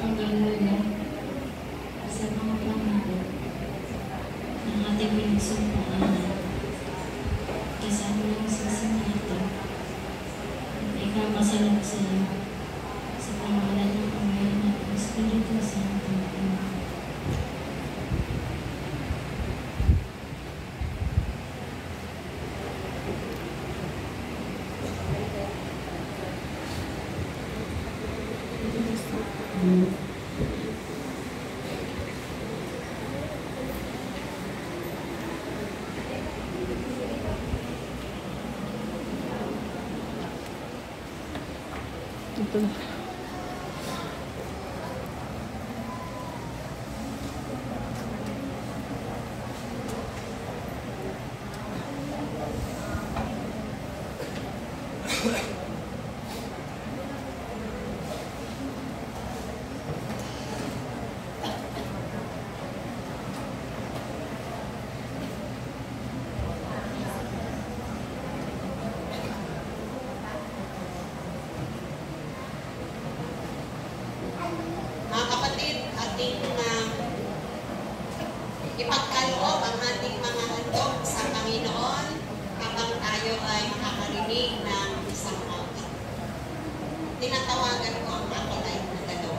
hanggang ngayon sa mga pangako ng ating pinagsumpaan. Kasama ng sasinata at ikapasalam sa iyo sa pangalan ng Ama at ng Espiritu Santo. Ito. Ipagkaloob ang ating mga handog sa Panginoon habang tayo ay makakarinig ng isang awit. Tinatawagan ko ang acolyte na dalawa.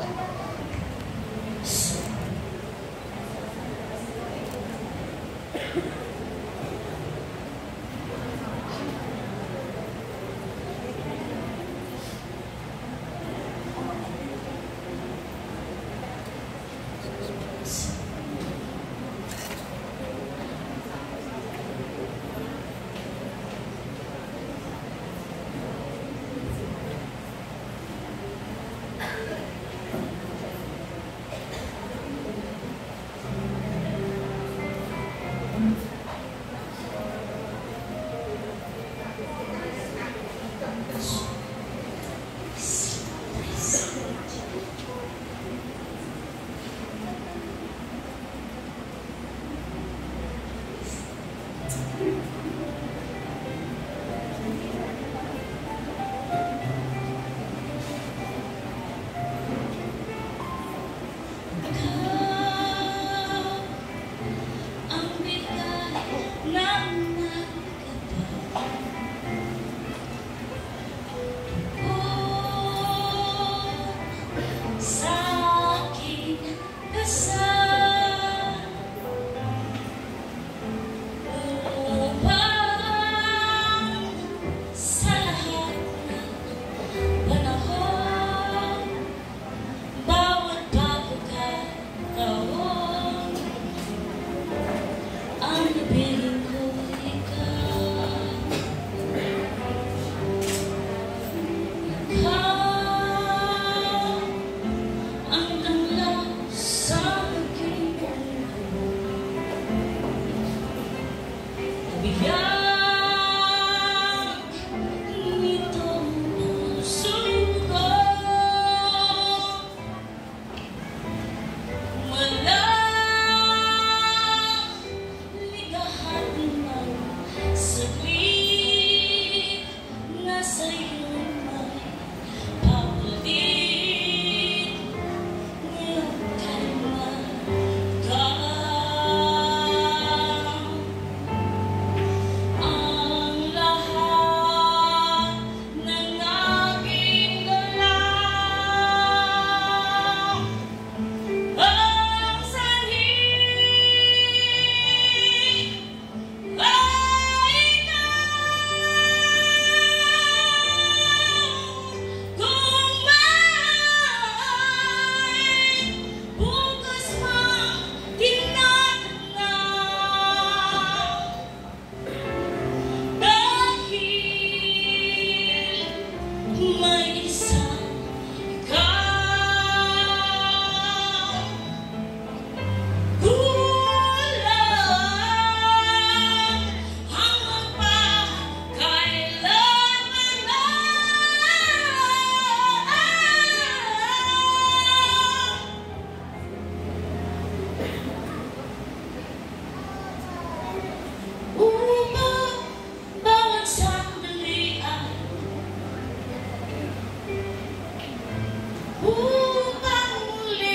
Upang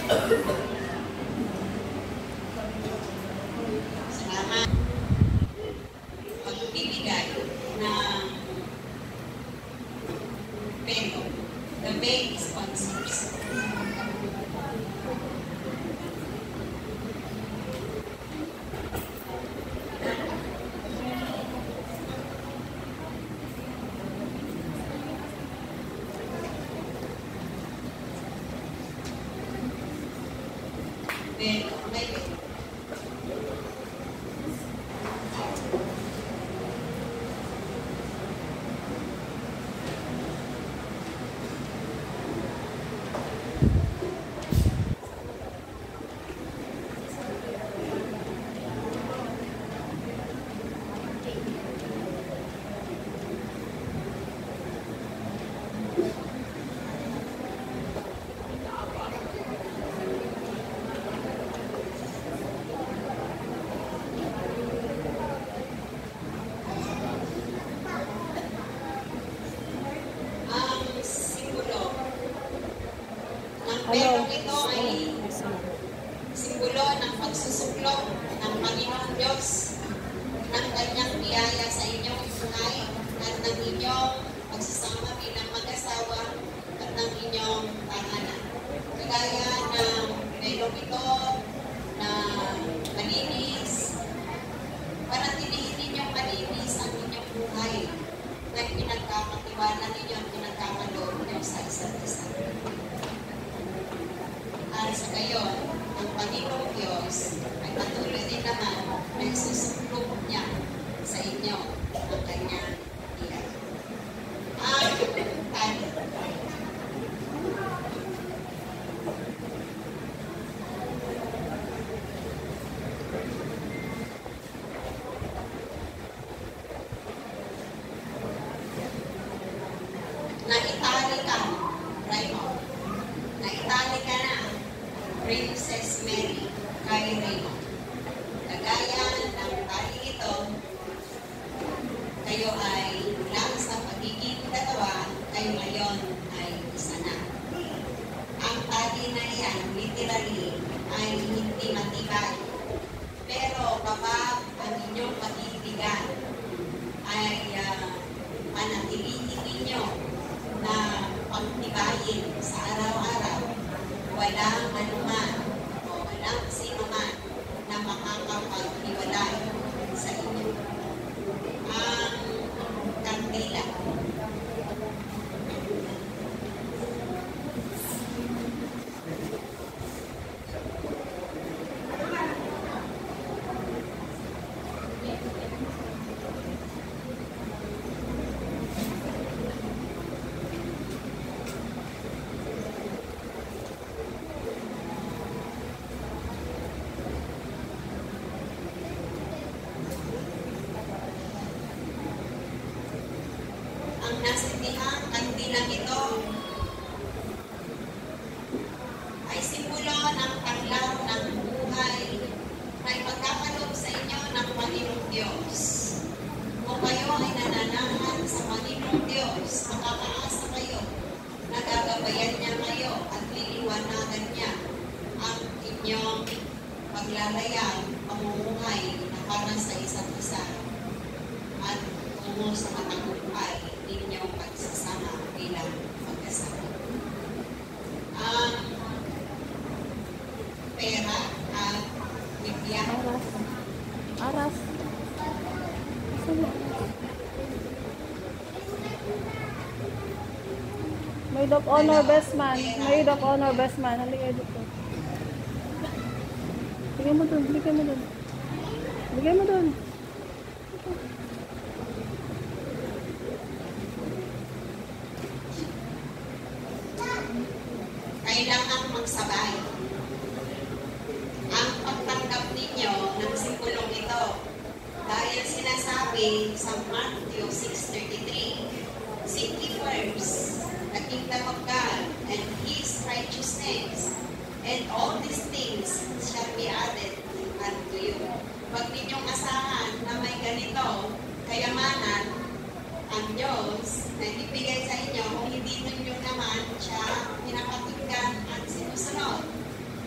Salamat. Pagbibigay ng pelo. The main sponsors. Pelo. May pelo. Pero ito ay simbolo ng pagsusuklong ng Panginoong Diyos ng kanyang biyaya sa inyong buhay at ng inyong pagsasama bilang mag-asawa at ng inyong tahanan. Kagaya ng belong ito na malinis, panatilihin ninyong malinis ang inyong buhay dahil pinagkakatiwala ninyo at pinagkakaloob niyo sa isa't isa. At sa gayon, ang Panginoong Diyos ay patuloy din naman na isusuklong niya sa inyo ang kanyang biyaya. Ang tali. Naitali ka, Raymon. Naitali ka na, Princess Mary kay Raymon. Kagaya ng tali ito, kayo ay lang sa pagiging dalawa, kayo ngayon ay isa na. Ang tali na yan, literally, ay hindi matibay. Pero kapag ang inyong pag-ibigan ay panatilihin ninyo na pagtibayin sa araw-araw, walang anuman o walang sino man na makakapaghiwalay sa inyo. Ang kandila. Ang nasintihang kandilang ito ay simbolo ng tanglaw ng buhay na ipagkakaloob sa inyo ng Panginoong Diyos. Kung kayo ay nananahan sa Panginoong Diyos, makakaasa kayo, nagagabayan niya kayo at liliwanagan niya ang inyong paglalayag, pamumuhay na para sa isa't isa at tungo sa matagumpay ninyong pagsasama bilang mag-asawa. Ang pera at bibya. Aras. Maid of honor, best man. Maid of honor, best man. Halika dito. Bigay mo dun, bigay mo dun. Bigay mo dun. Kailangan magsabay. Ang pagtanggap ninyo ng simbolong ito dahil sinasabi sa Matthew 6:33, "Seek ye first the kingdom of God and His righteousness, and all these things shall be added unto you." Huwag ninyong asahan na may ganito kayamanan ang Diyos na ibigay sa inyo kung hindi ninyo naman siya pinapakinggan at sinusunod.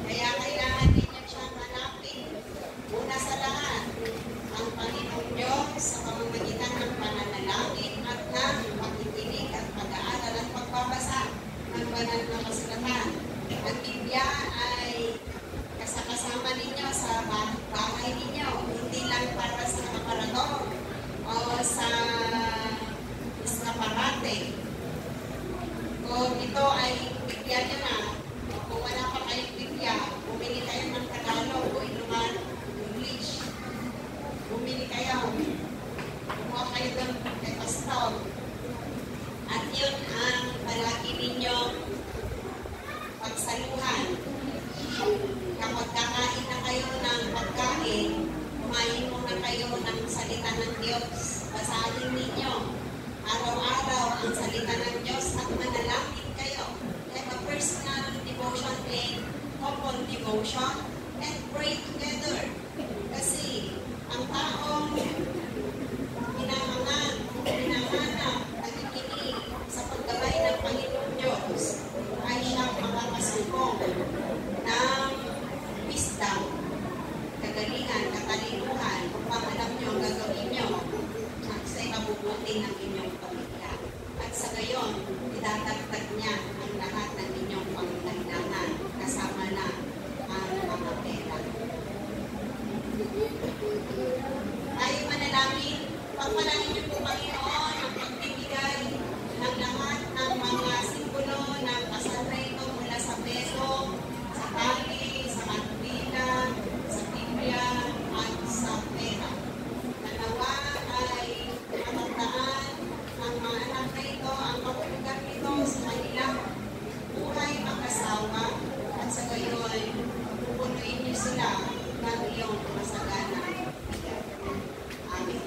Diyos. Basahin ninyo araw-araw ang salita ng Diyos at manalangin kayo. Have a personal devotion and common devotion and pray together. Kasi ang taong hinahanap, nakikinig sa paggabay ng Panginoon Diyos ay siyang makakasumbong ng wisdom, kagalingan, katalinuhan, upang alam nyo ang gagawin nyo sa ikabubuti ng inyong pamilya. At sa gayon, idadagdag niya ang lahat ng inyong pangangailangan, kasama na ang mga pera. Tayo manalangin, pagpalangin niyo po Panginoon ang pagbibigay ng lahat ng mga simbolo ng kasal rito mula sa peso, sa tali, sa kantila, sa Biblia, at sa pera. Nanawa ay matandaan ang mga anak rito, ang kapulugan nito sa kanilang buhay mag-asawa, at sa gayon, pupunuin niyo sila ng iyong masagana. Amen.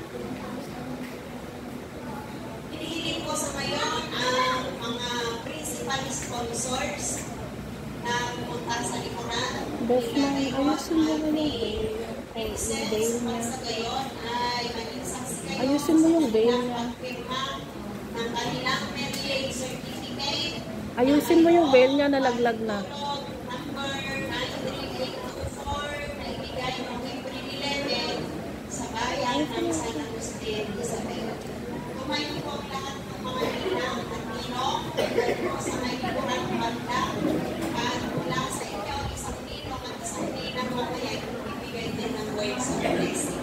Hinihiling ko sa ngayon ang mga principal sponsors na pumunta sa likuran. Best man, ayusin mo na ni yung Princess. veil niya. At sa gayon ay maging saksi kayo Ayusin mo yung veil ng niya. pagpirma ng kanilang marriage certificate. Ayusin mo yung veil niya, nalaglag na. Number 93824 na ibigay noong April 11 sa bayan ng San Agustin, Isabel. Tumayo po ang lahat ng mga ninang at ninong po sa may likurang banda at mula sa inyo isang ninong at isang ninang mamaya ibigay din ng words of blessing.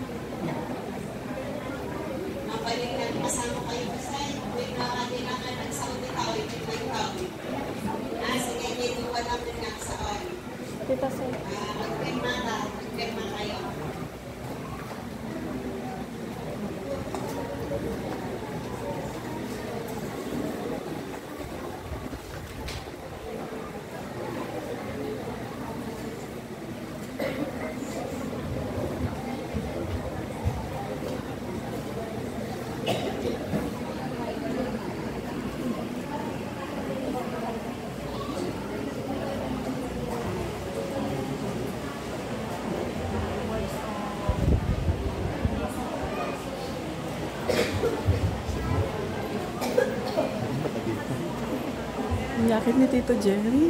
Mabalik na kasama kayo kasi with na kailangan ng Saudi tao, ito tao. Sige, dito pa namin nga sa on. Tita Sen. Magpirma kayo. Ang yakit ni Tito Jerry.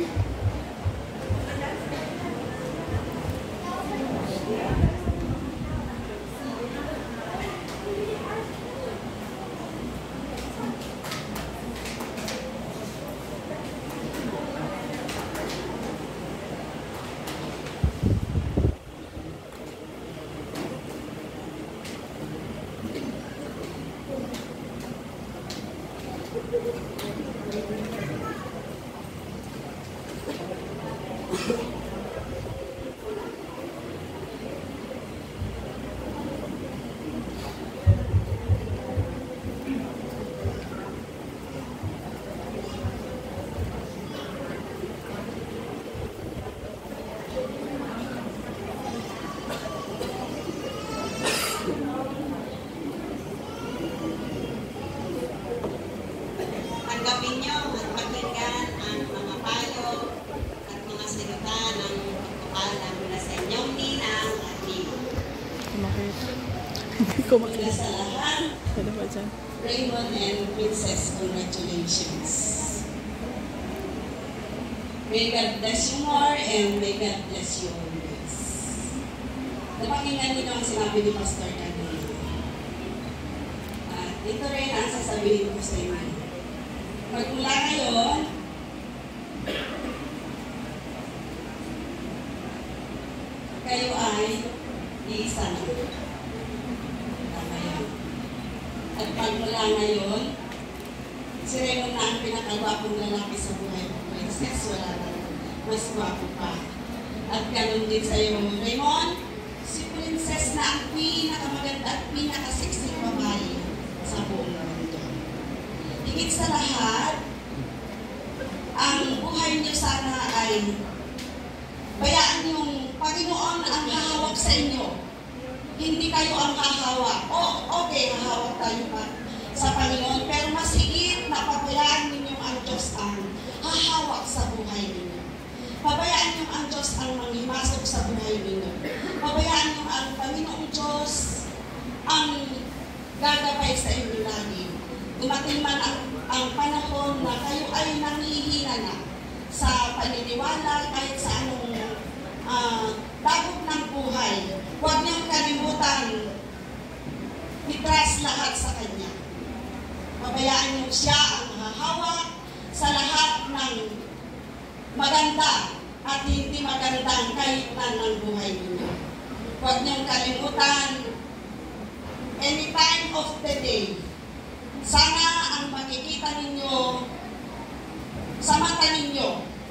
Tanggapin niyo at pakinggan ang mga payo at mga salita ng pagpapala mula sa inyong ninang at ninong. Kumakit. Hindi ko Mula makita. sa lahat, Ano ba dyan? Raymon and Princess, congratulations. May God bless you more and may God bless you always. Napakinggan niyo ang sinabi ni Pastor kanina. At ito rin ang sasabihin ko sa inyo. Magmula ngayon, kayo ay iisa na. Tama yan. At pagmula ngayon, si Raymon na ang pinakagwapong lalaki sa buhay mo. Princess, wala na. Mas gwapo pa. At ganun din sa'yo, Raymon, si Princess na ang pinakamaganda at pinakasexy babae sa buong mundo. Higit sa lahat, ang buhay niyo sana ay bayaan yung Panginoon ang hahawak sa inyo. hindi kayo ang hahawa. Okay, hahawak tayo pa sa Panginoon, pero mas higit na pabayaan ninyo ang Diyos ang hahawak sa buhay ninyo. Pabayaan niyo ang Diyos ang manghimasok sa buhay ninyo. Pabayaan niyo ang Panginoong Diyos ang gagabay sa inyo lagi. Dumating man ang panahon na kayo ay nanghihina na sa paniniwala kahit sa anong dagok ng buhay. Huwag niyong kalimutan i-trust lahat sa Kanya. Pabayaan niyo siya ang hahawak sa lahat ng maganda at hindi magandang kahitan ng buhay ninyo. Huwag niyong kalimutan any time of the day. Sana ang makikita ninyo sa mata ninyo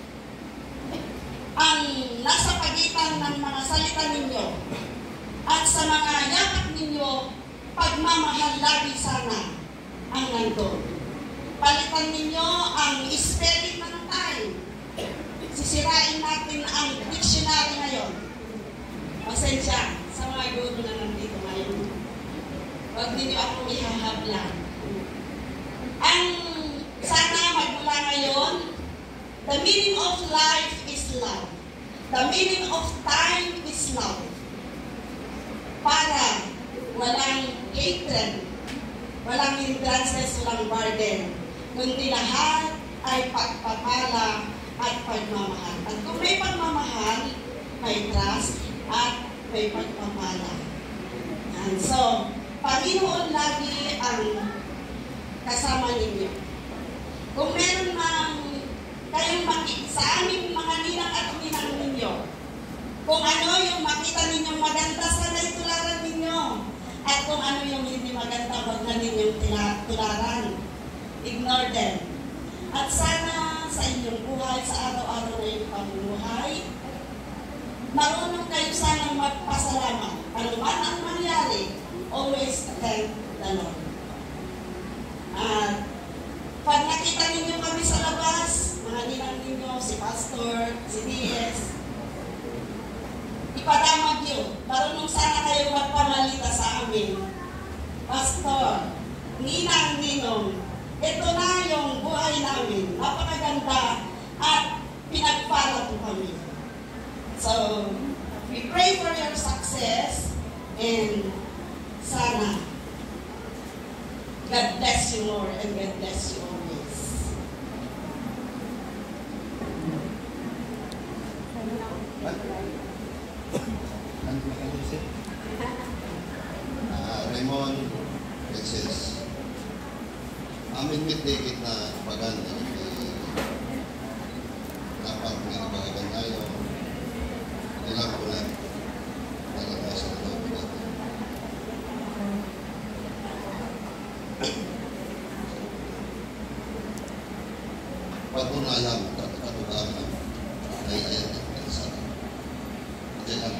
ang nasa pagitan ng mga salita ninyo at sa mga yakap ninyo, pagmamahal lagi sana ang nandun. Palitan ninyo ang spelling ng time. Sisirain natin ang dictionary ngayon. Pasensya sa mga guro na nandito ngayon. Huwag ninyo akong ihahablan. Ang sana magmula ngayon, the meaning of life is love. The meaning of time is love. Para walang hatred, walang hindrances, walang burden, kundi lahat ay pagpapala at pagmamahal. At kung may pagmamahal, may trust at may pagpapala. And so, Panginoon lagi ang kasama ninyo. Kung meron mang kayong makita sa aming mga ninang at ninang ninyo, kung ano yung makita ninyong maganda, sana itularan ninyo. At kung ano yung hindi maganda, wag na ninyong tularan. Ignore them. At sana sa inyong buhay, sa araw-araw na yung pamumuhay, marunong kayo sanang magpasalamat. Ano man ang mangyari, always thank the Lord. At pag nakita ninyo kami sa labas, mga ninang ninyo, si Pastor, si DS, ipadamag yun. Marunong sana kayo magpamalita sa amin. Pastor, ninang, ninong, ito na yung buhay namin. Napakaganda at pinagpala po kami. So, we pray for your success and sana God bless you more and God bless you always. Raymon, Princess. Amin mitdikit na paganda. Dapat may napagaganda yun. Ilang ko lang. Nagkakasa na daw natin. Patunayan, katugaman, ay sa diyan lang.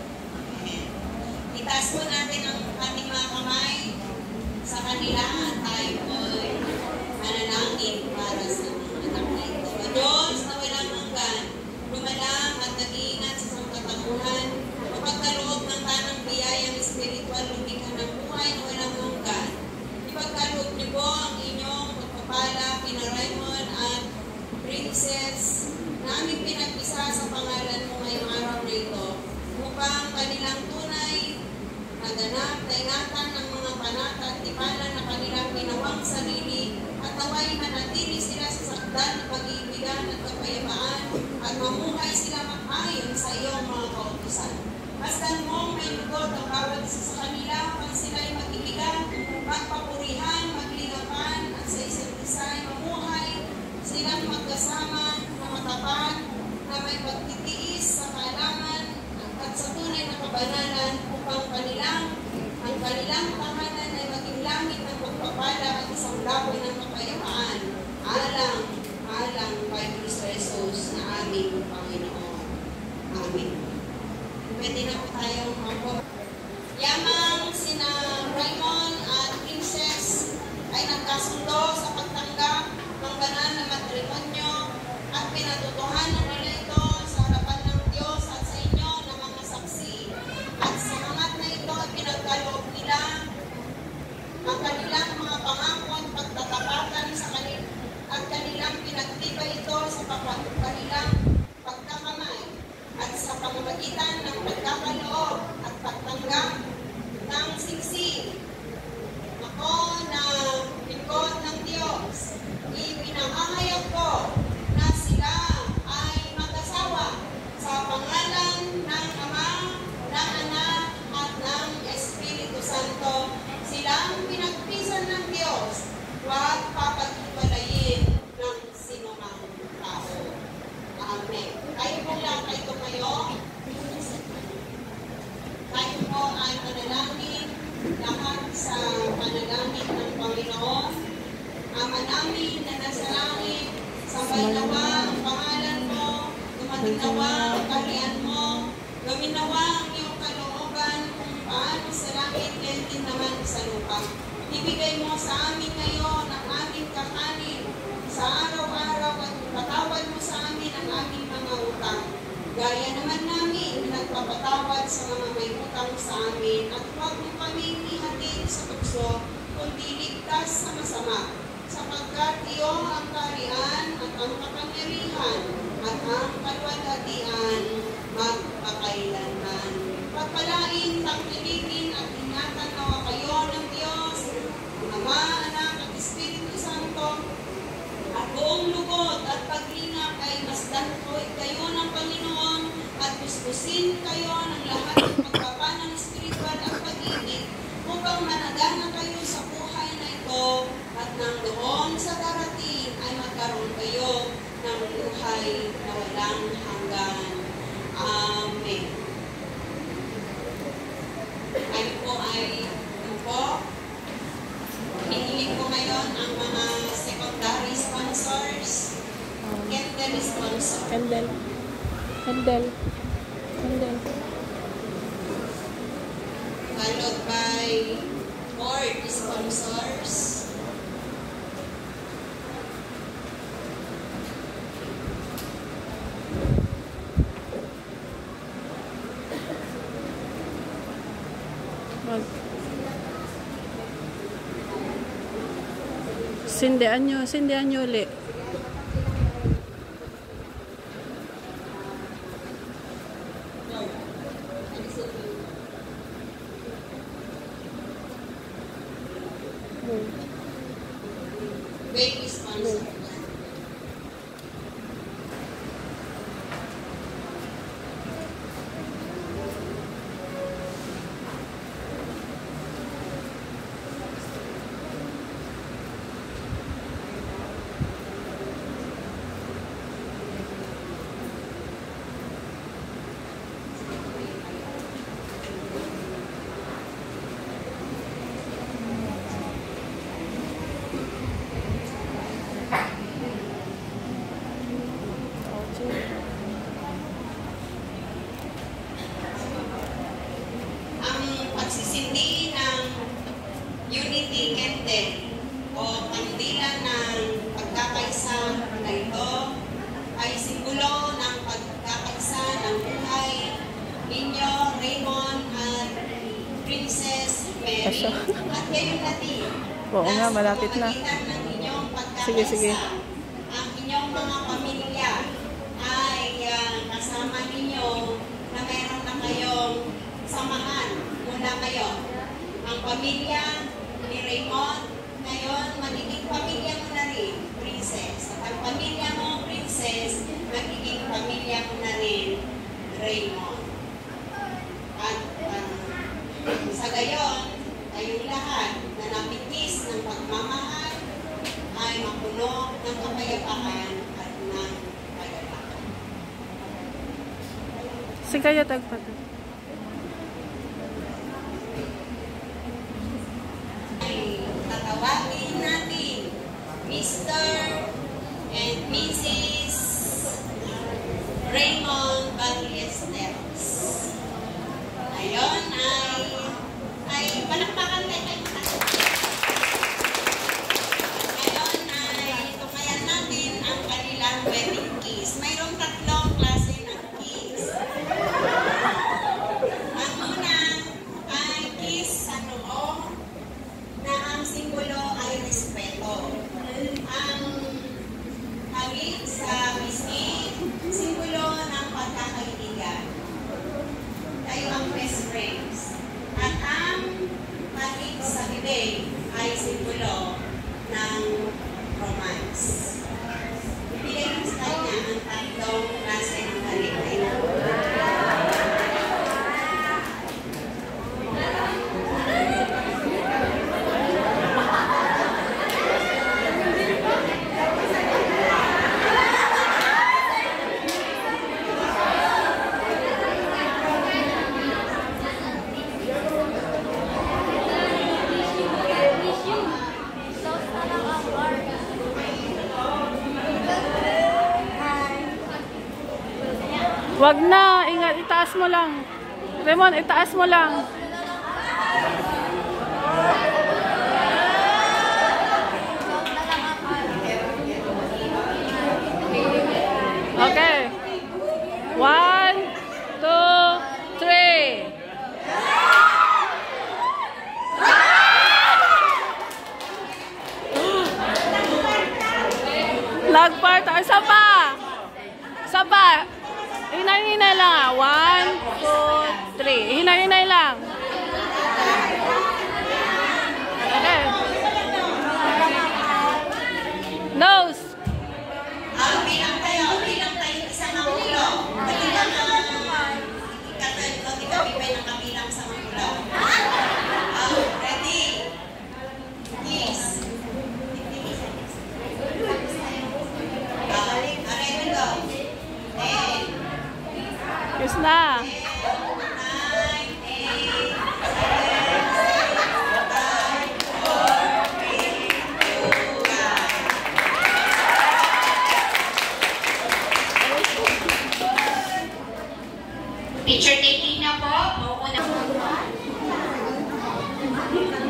Itaas po natin ang ating mga kamay sa kanila at tayo po ay mananangin para sa mga anak na ito. O Diyos na walang hanggan, lumalang at nag-iingat sa sangkatauhan, mapagkaloob ng tanang biyayang espiritual, lumikha ng buhay na walang hanggan. Ipagkaloob niyo po ang inyong pagpapala, kina Raymon at Princess, na aming pinag-isa sa pangalan mo ngayong araw na ito, upang kanilang tunay na ganap na ingatan ng mga panata at tipanan na kanilang ginawang sarili at naway manatili sila sa sakdan ng pag-iibigan at kapayapaan at mamuhay sila ayon sa iyong mga kautusan. Masdan mong may lugot ang bawat isa sa kanila upang sila ay mag-ibigan, magpapurihan, magligapan at sa isa't isa ay mamuhay silang magkasama na matapat na may pagtitiis sa kailangan at sa tunay na kabanalan upang ang kanilang tahanan ay maging langit ng pagpapala at isang lakoy ng kapayapaan. Alang kay Kristo Jesus na aming Panginoon. Amen. Pwede na po tayong mag- Yamang sina Raymon at Princess ay nagkasundo sa pagtanggap ng banal na matrimonyo at pinatutuhanan nila ito sa harapan ng Diyos at sa inyo na mga saksi. At sa hangat na ito ay pamamagitan ng pagkakaloob at pagtanggap ng singsing. Ako na lingkod ng Diyos, ipinangangayag ko na sila ay mag-asawa sa pangalan ng Ama, ng Anak, at ng Espiritu Santo. Silang pinagpisan ng Diyos, huwag papaghiwalayin ng sinumang tao. Amen. Tayo po lang kayo tumayo. Tayo po ay manalangin lahat sa panalangin ng Panginoon. Ama namin na nasa langit, sampaynawa ang pangalan mo, dumating nawa ang kaharian mo, gawin nawa ang iyong kalooban kung paano sa langit, ganyan din naman sa lupa. Ibigay mo sa amin ngayon ang aming kakanin sa araw-araw at patawad mo sa amin ang aming mga utang. Gaya naman namin nagpapatawad sa mga may utang sa amin at huwag mo kaming ihatid sa tukso, kundi ligtas sa masama. Sapagkat iyo ang kaharian at ang kapangyarihan at ang kalwalhatian magpakailanman. Pagpalain, tangkilikin at ingatan nawa kayo ng Diyos, Ama, Anak at Espiritu Santo, at buong lugod at paglingap ay masdan ko kayo ng Panginoon at gustusin kayo ng lahat ng pagpapanang espiritual at pag-ibig upang managana kayo sa buhay na ito at nang doon sa darating ay magkaroon kayo ng buhay na walang hanggan. Amen. Kayo po ay hinihiling ko ngayon ang mga secondary sponsors, candle sponsor. Candle. Followed by board sponsors. Sindihan nyo ulit. Baby sponsors. Pagsisindi ng unity candle o kandila ng pagkakaisa na ito ay simbolo ng pagkakaisa ng buhay ninyo, Raymon and Princess Mary. At kayo natin, Oo nga, malapit na. ng inyong pagkakaisa, Sige. ang inyong mga pamilya ay kasama ninyo na meron na kayong samahan mula ngayon. Ang pamilya ni Raymon, ngayon magiging pamilya mo na rin, Princess. At ang pamilya mo, Princess, magiging pamilya mo na rin, Raymon. At sa gayon, kayong lahat na napitis ng pagmamahal ay mapuno ng kapayapaan at ng kagalakan. Sige, tagpata. Tatawagin natin Mr. and Mrs. Raymon Ballesteros. Ngayon ay palakpakan tayo. Ngayon ay tumayan natin ang kanilang wedding kiss. Mayroong tatlong klase ng kiss. Ang una ay kiss sa noo, na ang simbolo ay respeto. Ang halik sa bisig, simbolo ng Wag na. Ingat. Itaas mo lang. Raymon, itaas mo lang. Okay. 1, 2, 3. Lagpart. Isa pa. Isa pa. Hinay-hinay lang. 1, 2, 3. Hinay-hinay lang. Okay. Nose. Bilang tayo isang magulo. Hindi ka bibay ng kabilang sa magulo. Ready? Yes. Ready, go. 10. Yes na. 9, 8, 7, 6, 5, 4, 3, 2, 1. Picture taking na po. Mauuna.